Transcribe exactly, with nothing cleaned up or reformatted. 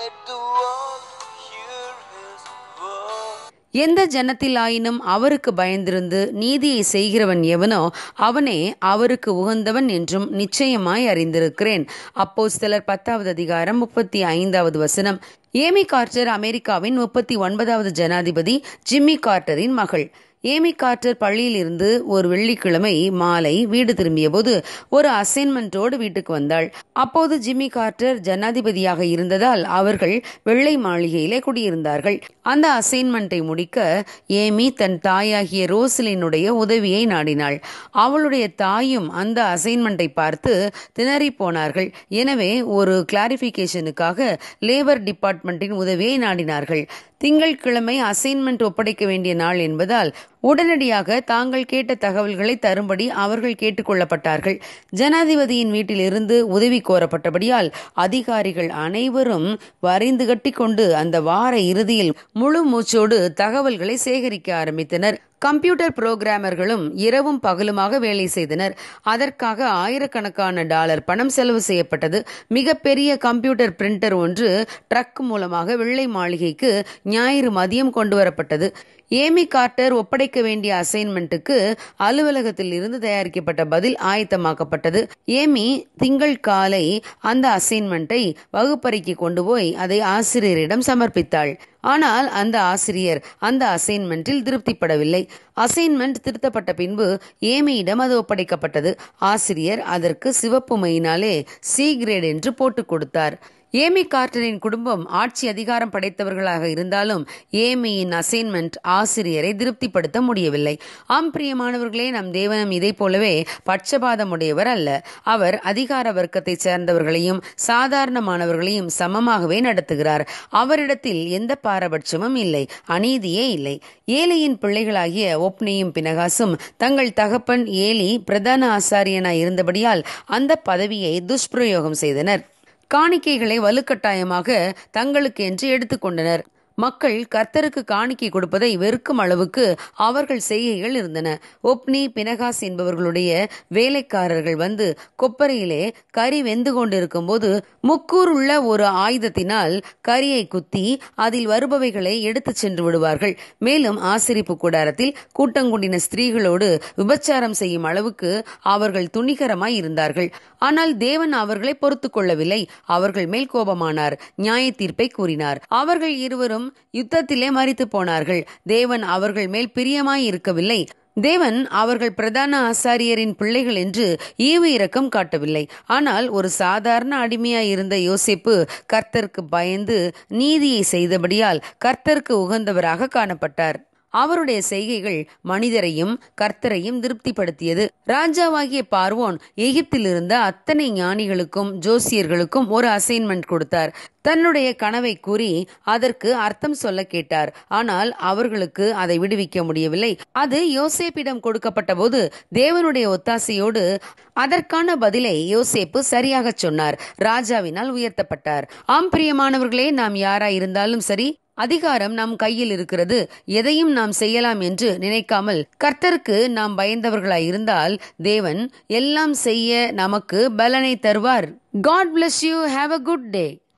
Let the world hear his word. எந்த ஜனத்திலாயினும் அவருக்கு பயந்திருந்து நீதியை செய்கிறவன் எவனோ அவனே அவருக்கு உகந்தவன் என்றும் நிச்சயமாய் அறிந்திருக்கிறேன். அப்போஸ்தலர் பத்தாவது அதிகாரம் முப்பத்தி ஐந்தாவது வசனம். ஏமி கார்ட்டர் அமெரிக்காவின் முப்பத்தி ஒன்பதாவது ஜனாதிபதி ஜிம்மி கார்ட்டரின் மகள். ஏமி கார்ட்டர் பள்ளியில் இருந்து ஒரு வெள்ளிக்கிழமை மாலை வீடு திரும்பிய போது ஒரு அசைன்மெண்டோடு வீட்டுக்கு வந்தாள். அப்போது ஜிம்மி கார்ட்டர் ஜனாதிபதியாக இருந்ததால் அவர்கள் வெள்ளை மாளிகையிலே குடியிருந்தார்கள். அந்த அசைன்மெண்டை முடிக்க ஏமி தன் தாயாகிய ரோசலினுடைய உதவியை நாடினாள். அவளுடைய தாயும் அந்த அசைன்மெண்டை பார்த்து திணறி போனார்கள். எனவே ஒரு கிளாரிபிகேஷனுக்காக லேபர் டிபார்ட்மெண்டின் உதவியை நாடினார்கள். திங்கட்கிழமை அசைன்மெண்ட் ஒப்படைக்க வேண்டிய நாள் என்பதால் உடனடியாக தாங்கள் கேட்ட தகவல்களை தரும்படி அவர்கள் கேட்டுக்கொள்ளப்பட்டார்கள். ஜனாதிபதியின் வீட்டிலிருந்து உதவி கோரப்பட்டபடியால் அதிகாரிகள் அனைவரும் வரைந்து கட்டி கொண்டு அந்த வார இறுதியில் முழு மூச்சோடு தகவல்களை சேகரிக்க ஆரம்பித்தனர். கம்ப்யூட்டர் புரோகிராமர்களும் இரவும் பகலுமாக வேலை செய்தனர். அதற்காக ஆயிரக்கணக்கான டாலர் பணம் செலவு செய்யப்பட்டது. மிகப்பெரிய கம்ப்யூட்டர் பிரிண்டர் ஒன்று ட்ரக் மூலமாக வெள்ளை மாளிகைக்கு ஞாயிறு மதியம் கொண்டு வரப்பட்டது. ஏமி கார்ட்டர் ஒப்படைக்க வேண்டிய அசைன்மெண்ட்டுக்கு அலுவலகத்தில் இருந்து தயாரிக்கப்பட்ட பதில் ஆயத்தமாக்கப்பட்டது. ஏமி திங்கள் காலை அந்த அசைன்மெண்ட்டை வகுப்பறைக்கு கொண்டு போய் அதை ஆசிரியரிடம் சமர்ப்பித்தாள். ஆனால் அந்த ஆசிரியர் அந்த அசைன்மெண்டில் திருப்திப்படவில்லை. அசைன்மெண்ட் திருத்தப்பட்ட பின்பு ஏமியிடம் அது ஒப்படைக்கப்பட்டது. ஆசிரியர் அதற்கு சிவப்பு மையினாலே சி கிரேட் என்று போட்டுக் கொடுத்தார். ஏமி கார்ட்டரின் குடும்பம் ஆட்சி அதிகாரம் படைத்தவர்களாக இருந்தாலும் ஏமியின் அசைன்மெண்ட் ஆசிரியரை திருப்திப்படுத்த முடியவில்லை. ஆம் பிரியமானவர்களே, நம் தேவனும் இதை போலவே பட்சபாதமுடையவர் அல்ல. அவர் அதிகார வர்க்கத்தை சேர்ந்தவர்களையும் சாதாரணமானவர்களையும் சமமாகவே நடத்துகிறார். அவரிடத்தில் எந்த பாரபட்சமும் இல்லை, அநீதியே இல்லை. ஏலியின் பிள்ளைகளாகிய ஒப்னியும் பினகாசும் தங்கள் தகப்பன் ஏலி பிரதான ஆசாரியனாய் இருந்தபடியால் அந்த பதவியை துஷ்பிரயோகம் செய்தனர். காணிக்கைகளை வலுக்கட்டாயமாக தங்களுக்கு என்று எடுத்துக்கொண்டனர். மக்கள் கர்த்தருக்கு காணிக்கை கொடுப்பதை வெறுக்கும் அளவுக்கு அவர்கள் செய்கைகள் இருந்தன. ஒப்னி பினகாஸ் என்பவர்களுடைய வேலைக்காரர்கள் வந்து கொப்பரையிலே கறி வெந்து கொண்டிருக்கும் போது முக்கூறுள்ள ஒரு ஆயுதத்தினால் கரியை குத்தி அதில் வருபவைகளை எடுத்து சென்று விடுவார்கள். மேலும் ஆசரிப்பு கூடாரத்தில் கூட்டங்கூடின ஸ்திரீகளோடு விபச்சாரம் செய்யும் அளவுக்கு அவர்கள் துணிகரமாய் இருந்தார்கள். ஆனால் தேவன் அவர்களை பொறுத்து கொள்ளவில்லை. அவர்கள் மேல் கோபமானார், நியாய தீர்ப்பை கூறினார். அவர்கள் இருவரும் யுத்தத்திலே மரித்து போனார்கள். தேவன் அவர்கள் மேல் பிரியமாய் இருக்கவில்லை. தேவன் அவர்கள் பிரதான ஆசாரியரின் பிள்ளைகள் என்று ஈவு இரக்கம் காட்டவில்லை. ஆனால் ஒரு சாதாரண அடிமையாய் இருந்த யோசேப்பு கர்த்தருக்கு பயந்து நீதியை செய்தபடியால் கர்த்தருக்கு உகந்தவராக காணப்பட்டார். அவருடைய செய்கைகள் மனிதரையும் கர்த்தரையும் திருப்திப்படுத்தியது. ராஜாவாகிய பார்வோன் எகிப்தில் இருந்த அத்தனை ஞானிகளுக்கும் ஜோசியர்களுக்கும் ஒரு அசைன்மெண்ட் கொடுத்தார். தன்னுடைய கனவை கூறி அதற்கு அர்த்தம் சொல்ல கேட்டார். ஆனால் அவர்களுக்கு அதை விடுவிக்க முடியவில்லை. அது யோசேப்பிடம் கொடுக்கப்பட்ட போது தேவனுடைய ஒத்தாசையோடு அதற்கான பதிலை யோசேப்பு சரியாக சொன்னார். ராஜாவினால் உயர்த்தப்பட்டார். ஆம் பிரியமானவர்களே, நாம் யாராய் இருந்தாலும் சரி, அதிகாரம் நம் கையில் இருக்கிறது, எதையும் நாம் செய்யலாம் என்று நினைக்காமல் கர்த்தருக்கு நாம் பயந்தவர்களாய் இருந்தால் தேவன் எல்லாம் செய்ய நமக்கு பலனை தருவார். God bless you. Have a good day.